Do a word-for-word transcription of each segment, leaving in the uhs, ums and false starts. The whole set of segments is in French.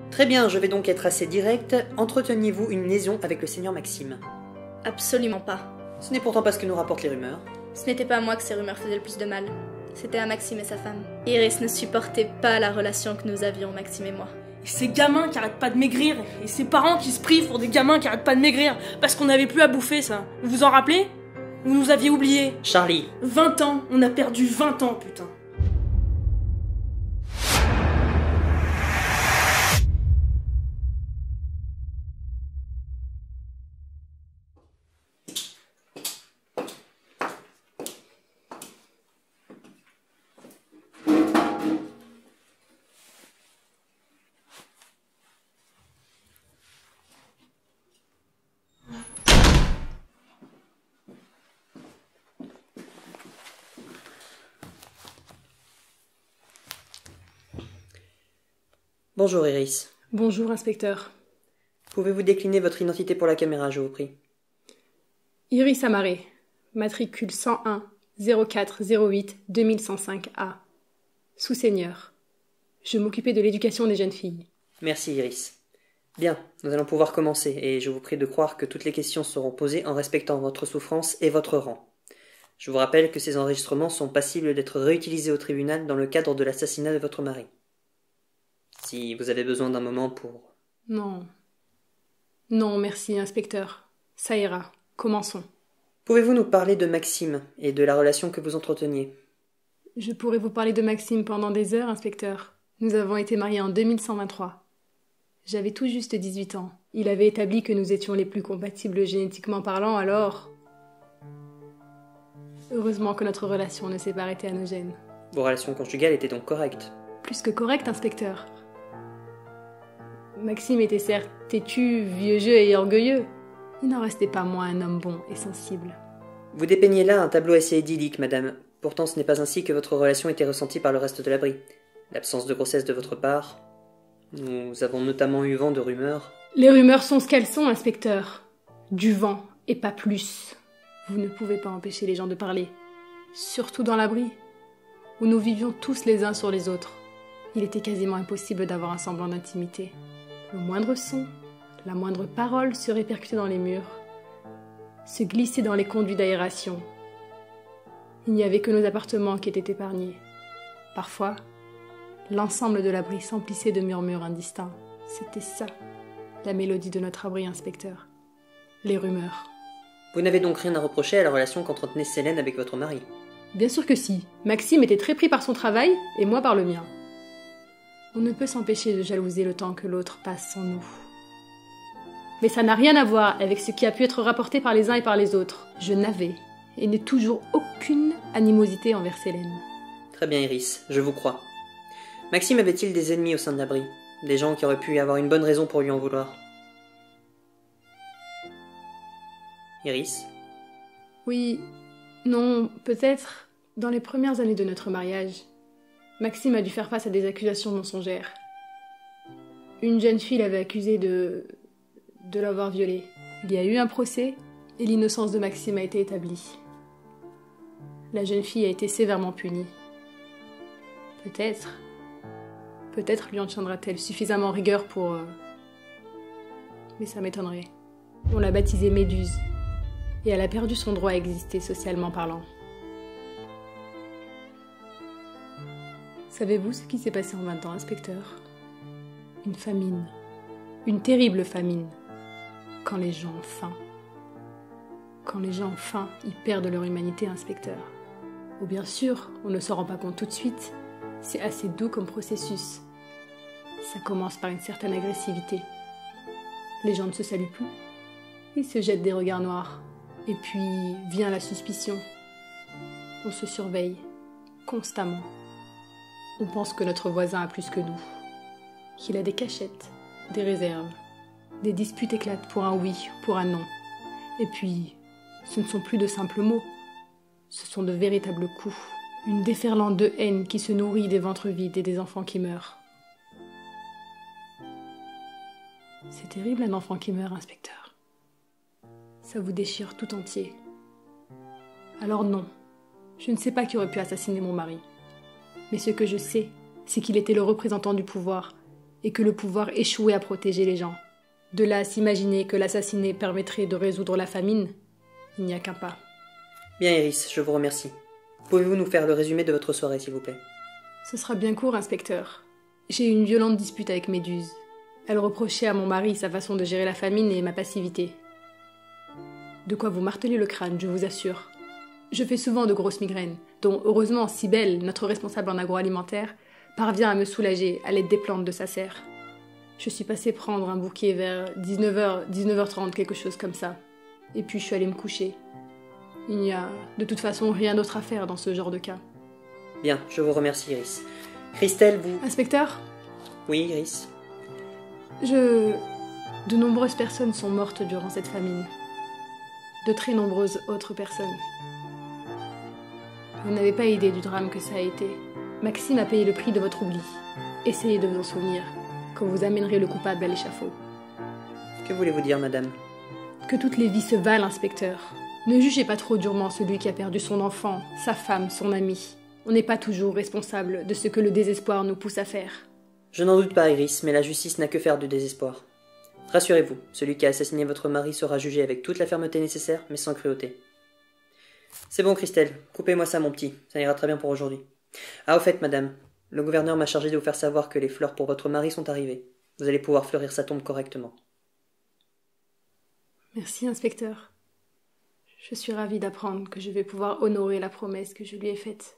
Très bien, je vais donc être assez direct. Entreteniez-vous une liaison avec le seigneur Maxime? Absolument pas. Ce n'est pourtant pas ce que nous rapportent les rumeurs. Ce n'était pas à moi que ces rumeurs faisaient le plus de mal. C'était à Maxime et sa femme. Iris ne supportait pas la relation que nous avions, Maxime et moi. Et ces gamins qui arrêtent pas de maigrir, et ces parents qui se privent pour des gamins qui arrêtent pas de maigrir, parce qu'on n'avait plus à bouffer, ça. Vous vous en rappelez? Vous nous aviez oubliés. Charlie. vingt ans, on a perdu vingt ans, putain. Bonjour Iris. Bonjour, inspecteur. Pouvez-vous décliner votre identité pour la caméra, je vous prie? Iris Amaré, matricule cent un zéro quatre zéro huit deux mille cent cinq A. Sous-seigneur. Je m'occupais de l'éducation des jeunes filles. Merci Iris. Bien, nous allons pouvoir commencer, et je vous prie de croire que toutes les questions seront posées en respectant votre souffrance et votre rang. Je vous rappelle que ces enregistrements sont passibles d'être réutilisés au tribunal dans le cadre de l'assassinat de votre mari. Si vous avez besoin d'un moment pour... Non. Non, merci, inspecteur. Ça ira. Commençons. Pouvez-vous nous parler de Maxime et de la relation que vous entreteniez? Je pourrais vous parler de Maxime pendant des heures, inspecteur. Nous avons été mariés en deux mille cent vingt-trois. J'avais tout juste dix-huit ans. Il avait établi que nous étions les plus compatibles génétiquement parlant, alors... Heureusement que notre relation ne s'est pas arrêtée à nos gènes. Vos relations conjugales étaient donc correctes? Plus que correctes, inspecteur. Maxime était certes têtu, vieux jeu et orgueilleux. Il n'en restait pas moins un homme bon et sensible. Vous dépeignez là un tableau assez idyllique, madame. Pourtant, ce n'est pas ainsi que votre relation était ressentie par le reste de l'abri. L'absence de grossesse de votre part... Nous avons notamment eu vent de rumeurs... Les rumeurs sont ce qu'elles sont, inspecteur. Du vent, et pas plus. Vous ne pouvez pas empêcher les gens de parler. Surtout dans l'abri, où nous vivions tous les uns sur les autres. Il était quasiment impossible d'avoir un semblant d'intimité. Le moindre son, la moindre parole se répercutait dans les murs, se glissait dans les conduits d'aération. Il n'y avait que nos appartements qui étaient épargnés. Parfois, l'ensemble de l'abri s'emplissait de murmures indistincts. C'était ça, la mélodie de notre abri, inspecteur. Les rumeurs. Vous n'avez donc rien à reprocher à la relation qu'entretenait Célène avec votre mari? Bien sûr que si. Maxime était très pris par son travail, et moi par le mien. On ne peut s'empêcher de jalouser le temps que l'autre passe sans nous. Mais ça n'a rien à voir avec ce qui a pu être rapporté par les uns et par les autres. Je n'avais, et n'ai toujours aucune animosité envers Célène. Très bien, Iris, je vous crois. Maxime avait-il des ennemis au sein de l'abri? Des gens qui auraient pu avoir une bonne raison pour lui en vouloir? Iris? Oui, non, peut-être dans les premières années de notre mariage. Maxime a dû faire face à des accusations mensongères. Une jeune fille l'avait accusé de... de l'avoir violée. Il y a eu un procès et l'innocence de Maxime a été établie. La jeune fille a été sévèrement punie. Peut-être... Peut-être lui en tiendra-t-elle suffisamment rigueur pour... euh, Mais ça m'étonnerait. On l'a baptisée Méduse. Et elle a perdu son droit à exister socialement parlant. Savez-vous ce qui s'est passé en vingt ans, inspecteur? Une famine. Une terrible famine. Quand les gens ont faim. Quand les gens ont faim, ils perdent leur humanité, inspecteur. Ou bien sûr, on ne s'en rend pas compte tout de suite. C'est assez doux comme processus. Ça commence par une certaine agressivité. Les gens ne se saluent plus. Ils se jettent des regards noirs. Et puis vient la suspicion. On se surveille, constamment. On pense que notre voisin a plus que nous. Qu'il a des cachettes, des réserves. Des disputes éclatent pour un oui, pour un non. Et puis, ce ne sont plus de simples mots. Ce sont de véritables coups. Une déferlante de haine qui se nourrit des ventres vides et des enfants qui meurent. C'est terrible un enfant qui meurt, inspecteur. Ça vous déchire tout entier. Alors non, je ne sais pas qui aurait pu assassiner mon mari. Mais ce que je sais, c'est qu'il était le représentant du pouvoir et que le pouvoir échouait à protéger les gens. De là à s'imaginer que l'assassiné permettrait de résoudre la famine, il n'y a qu'un pas. Bien Iris, je vous remercie. Pouvez-vous nous faire le résumé de votre soirée, s'il vous plaît? Ce sera bien court, inspecteur. J'ai eu une violente dispute avec Méduse. Elle reprochait à mon mari sa façon de gérer la famine et ma passivité. De quoi vous marteler le crâne, je vous assure. Je fais souvent de grosses migraines, dont heureusement Cybèle, notre responsable en agroalimentaire, parvient à me soulager à l'aide des plantes de sa serre. Je suis passée prendre un bouquet vers dix-neuf heures, dix-neuf heures trente, quelque chose comme ça. Et puis je suis allée me coucher. Il n'y a de toute façon rien d'autre à faire dans ce genre de cas. Bien, je vous remercie Iris. Christelle, vous... Inspecteur ? Oui, Iris. Je... De nombreuses personnes sont mortes durant cette famine. De très nombreuses autres personnes. Vous n'avez pas idée du drame que ça a été. Maxime a payé le prix de votre oubli. Essayez de vous en souvenir, quand vous amènerez le coupable à l'échafaud. Que voulez-vous dire, madame? Que toutes les vies se valent, inspecteur. Ne jugez pas trop durement celui qui a perdu son enfant, sa femme, son ami. On n'est pas toujours responsable de ce que le désespoir nous pousse à faire. Je n'en doute pas, Iris, mais la justice n'a que faire du désespoir. Rassurez-vous, celui qui a assassiné votre mari sera jugé avec toute la fermeté nécessaire, mais sans cruauté. C'est bon, Christelle, coupez-moi ça, mon petit, ça ira très bien pour aujourd'hui. Ah, au fait, madame, le gouverneur m'a chargé de vous faire savoir que les fleurs pour votre mari sont arrivées. Vous allez pouvoir fleurir sa tombe correctement. Merci, inspecteur. Je suis ravie d'apprendre que je vais pouvoir honorer la promesse que je lui ai faite.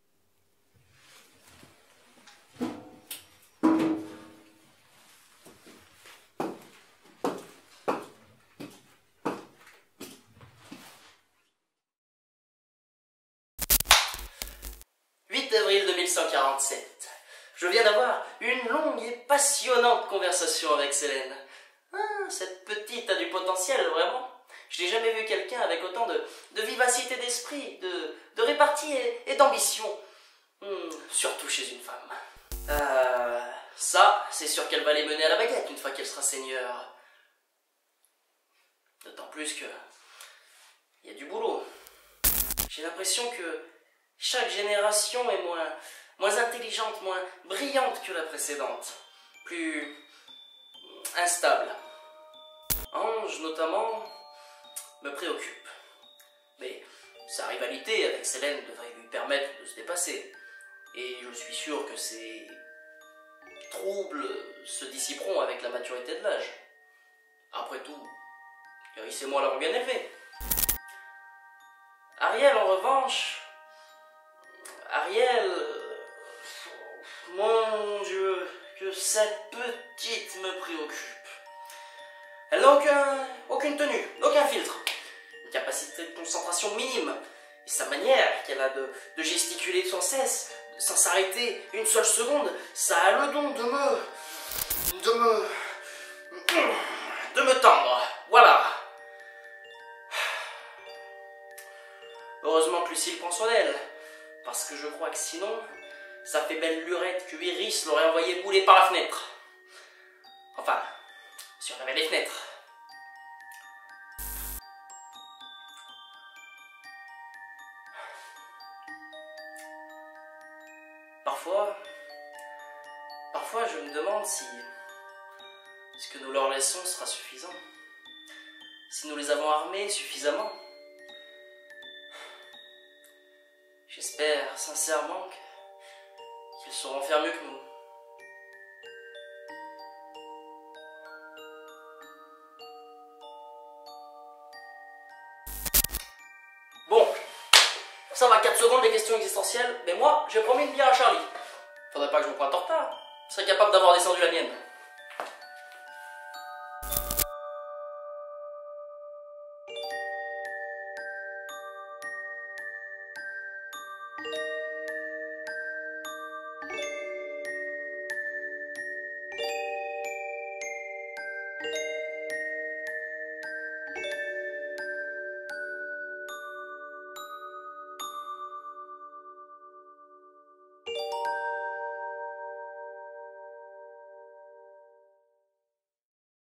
huit avril deux mille cent quarante-sept. Je viens d'avoir une longue et passionnante conversation avec Célène. Ah, cette petite a du potentiel, vraiment. Je n'ai jamais vu quelqu'un avec autant de, de vivacité d'esprit, de, de répartie et, et d'ambition. Hmm, surtout chez une femme. Euh, ça, c'est sûr qu'elle va les mener à la baguette une fois qu'elle sera seigneur. D'autant plus que il y a du boulot. J'ai l'impression que chaque génération est moins, moins intelligente, moins brillante que la précédente. Plus instable. Ange, notamment, me préoccupe. Mais sa rivalité avec Célène devrait lui permettre de se dépasser. Et je suis sûr que ces troubles se dissiperont avec la maturité de l'âge. Après tout, Iris et moi l'avons bien élevé. Ariel, en revanche... Ariel... Mon Dieu, que cette petite me préoccupe. Elle n'a aucun, aucune tenue, aucun filtre. Une capacité de concentration minime. Et sa manière qu'elle a de, de gesticuler sans cesse, sans s'arrêter une seule seconde, ça a le don de me... de me... de me tendre. Voilà. Heureusement que Lucille prend soin d'elle. Parce que je crois que sinon, ça fait belle lurette que Iris l'aurait envoyé bouler par la fenêtre. Enfin, si on avait des fenêtres. Parfois, parfois je me demande si ce que nous leur laissons sera suffisant. Si nous les avons armés suffisamment. J'espère sincèrement qu'ils sauront faire mieux que nous. Bon, ça va quatre secondes les questions existentielles, mais moi j'ai promis une bière à Charlie. Faudrait pas que je me pointe en retard. Je serais capable d'avoir descendu la mienne.